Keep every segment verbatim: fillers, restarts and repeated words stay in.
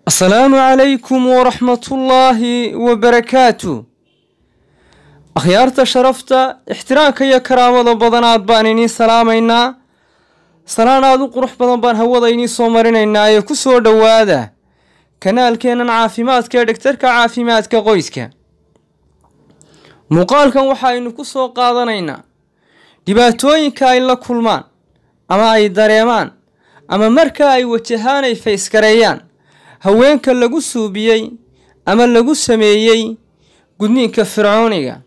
السلام عليكم ورحمة الله وبركاته. أخيارت شرفت احتراك يا كرامة بدنات بانيني سلامينا سلانا ذو قرح بدن بان هوضيني صومرينينا يكسو دواده كنال كينان عافيمات كدكترك عافيمات كغويسك مقالكا وحاينو كسو قادنينا dhibaatooyinka ay la kulmaan ama ay dareemaan ama marka ay wajahaan ay fayskareeyaan haweenka lagu suubiyay ama lagu sameeyay gudniinka fircooniga.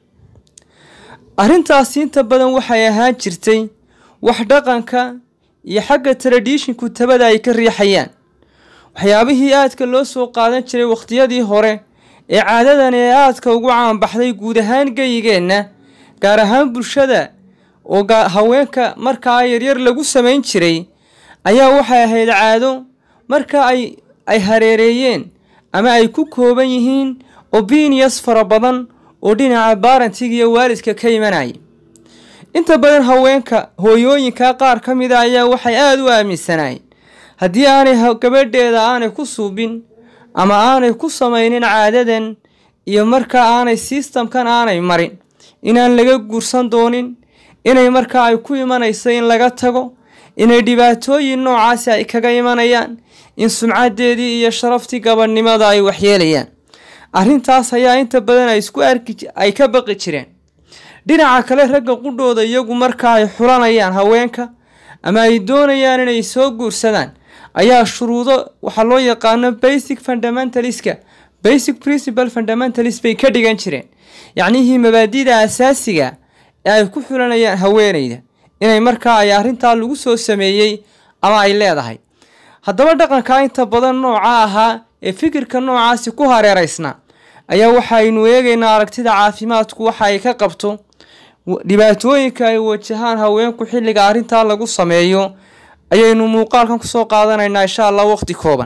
Arrintaas inta badan waxay ahaan jirtay wax dhaqanka iyo xagga tradition-ku tabada ay ka riixayaan waxyaabihii aadka loo soo qaadan jiray waqtiyadii hore ee caadadan ee aadka ugu caan baxday guud ahaan gayigeenna gaar ahaan bulshada oo haweenka marka yaryar lagu sameyn jiray ayaa waxay ahayd caado marka ay ay hareereeyeen ama ay ku kooban yihiin opinions fara badan oo dhinaca parenting iyo waalidka ka imanaya. Inta badan haweenka hooyooyinka qaar ka mid ah ayaa waxay aad u aaminsanaayeen haddii aanay gabadheeda aanay ku suubin ama aanay ku sameynin caadadan iyo marka aanay systemkan aanay marin inaan laga guursan doonin inay marka ay ku imanayso in laga tago inay dhibaatooyin noocaas ay kaga imanayaan in sumcadeedii iyo sharaftii gabadhnimada ay waxyeelayaan. Arrintaas ayaa inta badan ay isku arki ay ka baqi jireen. Dhinaca kale ragga qudhooda iyagu marka ay xulanayaan haweenka ama ay doonayaan inay soo guursadaan ayaa shuruudo waxa loo yaqaan basic fundamentaliska basic principle fundamentalist bay ka dhigan jireen yacni mabaadi'da asaasiga ay ku xulanayaan haweeneyda inay marka ay arrinta lagu soo sameeyay ama ay leedahay. Haddaba dhaqanka inta badan nooca aha ee fikirka noocaasi ku hareereysna ayaa waxaynu eegaynaa aragtida caafimaadku waxa ay ka qabto dhibaatooyinka ay wajahaan haweenku xilliga arrinta lagu sameeyo ayaynu muuqaalkan ku soo qaadanaynaa insha Allah waqti kooban.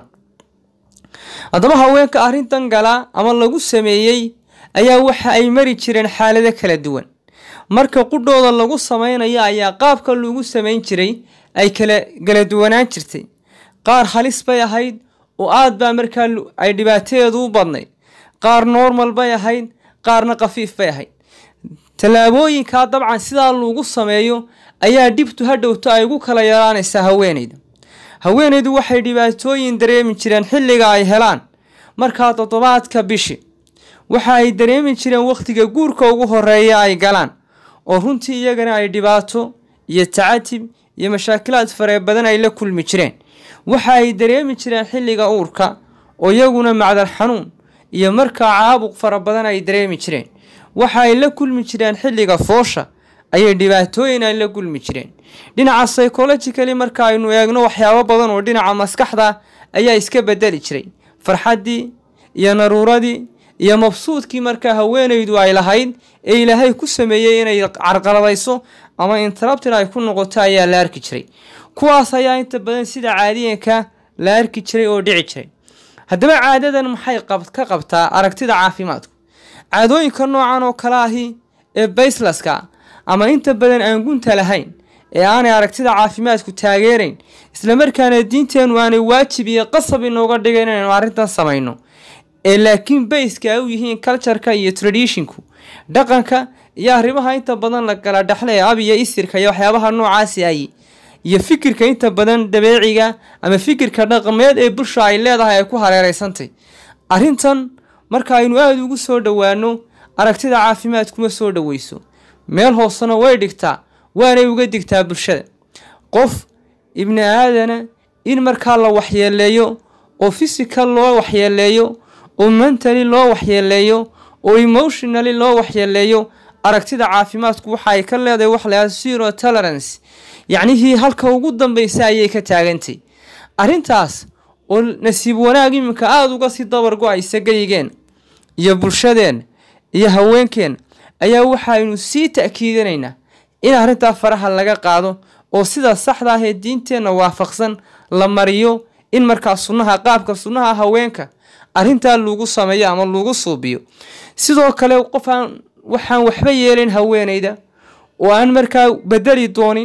Haddaba haweenka arrintan gala ama lagu sameeyay ayaa waxa ay mari jireen xaalado kala duwan. Marka qudhooda lagu sameynayo ayaa qaabka lagu sameyn jiray ay kala kala duwanaan jirtay. Qaar halis bay ahayd oo aad ba markaa ay dhibaateedu u badnay. Qaar normal bay ahayd, qaarna qafiif bay ahayd. Talaabooyinka dabcan sida lagu sameeyo ayaa dibtu hadhowto ay ugu kala yaraanaysa haweeneyda. Haweeneydu waxay dhibaatooyin dareemi jireen xilliga ay helaan marka toddobaadka bishi. Waxa ay dareemi jireen waqtiga guurka ugu horeeya ay galaan oo runtii iyagana ay dhibaato iyo tacatib iyo mashaakilaad fara badan ay la kulmi jireen. Waxa ay dareemi jireen xilliga uurka oo iyaguna macdal xanuun iyo marka caabuq fara badan ay dareemi jireen. Waxa ay la kulmi jireen xilliga foosha ay dhibaatooyin ay la kulmi jireen. Dhinaca psychologically marka aynu eegno waxyaabo badan oo dhinaca maskaxda ayaa iska bedeli jiray. Farxadii iyo naruuradii iyo mabsuudkii marka haweeneydu ay lahayd ee Ilaahay ku sameeyay inay carqaladayso ama interrupted ay ku noqoto ayaa la arki jiray. Kuwaas ayaa inta badan sida caadiyanka la arki jiray oo dhici jiray. Haddaba caadadan maxay ka qabtaa aragtida caafimaadku? Caadooyinka noocan oo kala ahi ee baselesska ama inta badan aan gunta lahayn ee aanay aragtida caafimaadku taageerayn isla markaana diinteenu aanay waajib iyo qasab inooga dhigayn inaynu arrintan samayno ee laakiin base-ka u yihiin culture-ka iyo tradition-ku dhaqanka iyo arrimaha inta badan la kala dhaxlay ab iyo isirka iyo waxyaabaha noocaas ay iyo fikirka inta badan dabeeciga ama fikirka dhaqameed ee bulshada ay leedahay ay ku hareereysantay. Arrintan marka aynu aad ugu soo dhawaano aragtida caafimaadku ma soo dhaweyso meel hoosana way dhigtaa waanay uga digtaa bulshada. Qof ibn aadana in marka la waxyeeleeyo oo physical loo waxyeeleeyo oo mentally loo waxyeeleeyo oo emotionally loo waxyeeleeyo aragtida caafimaadku waxa ay ka leedahay wax la zero tolerance yacni hii halka ugu dambaysa ayay ka taagantay. Arrintaas oo nasiib wanaag imika aad uga sii dabar go'aysa gayigeen iyo bulshadeen iyo haweenkeen ayaa waxaynu sii ta'kiidinaynaa in arrinta faraha laga qaado oo sida saxda ah ee diinteena waafaqsan la mariyo in marka sunnaha qaabka sunnaha haweenka arrinta lagu sameeyo ama lagu suubiyo. Sidoo kale qofaan waxaan waxba yeelin haweeneyda oo aan markaa bedeli doonin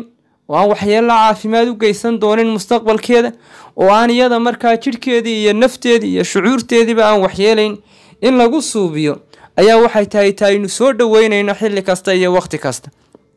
oo aan waxyeello caafimaad u geysan doonin mustaqbalkeeda oo aan iyada markaa jidhkeedii iyo nafteedii iyo shucuurteediiba aan waxyeelayn in lagu suubiyo ayaa waxay tahay taaynu soo dhaweynayno xilli kasta iyo waqti kasta.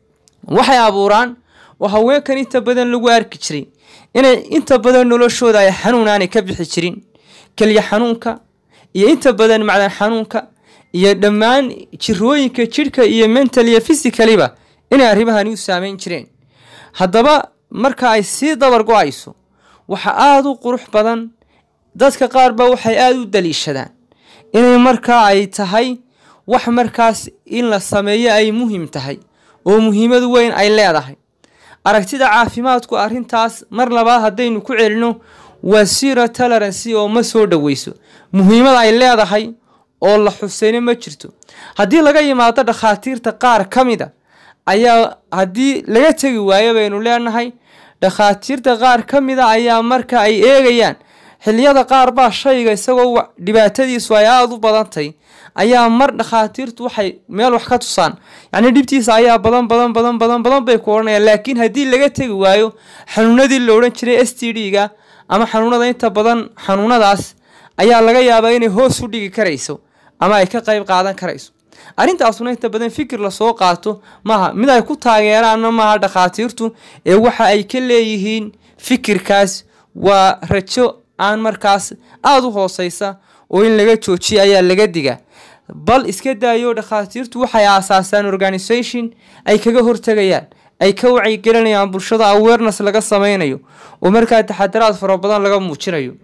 waxay abuuraan oo haweenkan inta badan lagu arki jiray inay inta badan noloshooda ay xanuun aanay ka bixi jirin, kaliya xanuunka iyo inta badan macdan xanuunka iyo dhammaan jirooyinka jidhka iyo mental iyo physicaliba inay arrimahan u saameyn jireen. haddaba marka ay sii dabar go-ayso waxa aada u qurux badan, dadka qaar ba waxay aada u daliishadaan inay markaa ay tahay wax markaas in la sameeyo ay muhiim tahay oo muhiimad weyn ay leedahay. aragtida caafimaadku arrintaas mar labaad haddaynu ku celino waa zero tolerance oo ma soo dhaweyso, muhiimad ay leedahay oo la xuseyno ma jirto. haddii laga yimaado dhakhaatiirta qaar ka mid a ayaa haddii laga tegi waayo baynu leenahay dhakhaatiirta qaar ka mid a ayaa marka ay eegayaan xilliyada qaar baa shayga isagoo dhibaatadiisu ay aada u badantay ayaa mar dhakhaatiirtu waxay meel wax ka tusaan, yacni dhibtiisa ayaa badan badan badan badan badan bay ku odhanayaan. laakiin haddii laga tegi waayo xanuunadii la odhan jiray s t d-ga ama xanuunada inta badan xanuunadaas ayaa laga yaabaa inay hoos u dhigi karayso ama ay ka qayb qaadan karayso. arrintaasuna inta badan fikir lasoo qaato maaha, mid ay ku taageeraanna maaha dhakhaatiirtu, ee waxa ay ka leeyihiin fikirkaas waa rajo aan markaas aada u hooseysa oo in laga joojiyo ayaa laga digaa. bal iska daayo dhakhaatiirtu waxay aasaasaan organisation ay kaga hortagayaan, ay ka wacyigelinayaan bulshada, awareness laga sameynayo oo markaa taxadaraad fara badan laga muujinayo.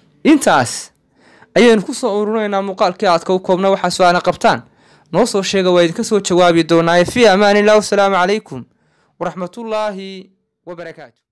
intaas ayaynu kusoo urunaynaa muuqaalkii aadka u koobna. waxaa su-aala qabtaan noo soo sheega, waa idinka soo jawaabi doonaa. fi amaan illah, wasalaamu calaykum waraxmatullaahi wabarakaatu.